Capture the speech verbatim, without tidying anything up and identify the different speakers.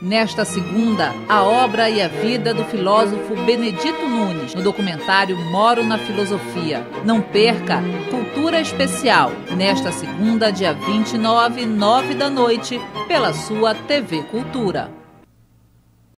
Speaker 1: Nesta segunda, a obra e a vida do filósofo Benedito Nunes, no documentário Moro na Filosofia. Não perca Cultura Especial, nesta segunda, dia vinte e nove, nove da noite, pela sua T V Cultura.